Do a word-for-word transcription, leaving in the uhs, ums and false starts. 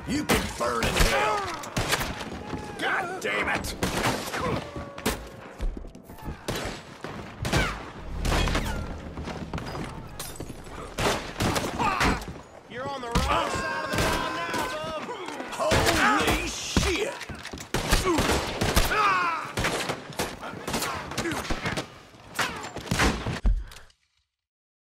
You can burn in hell! God damn it! You're on the wrong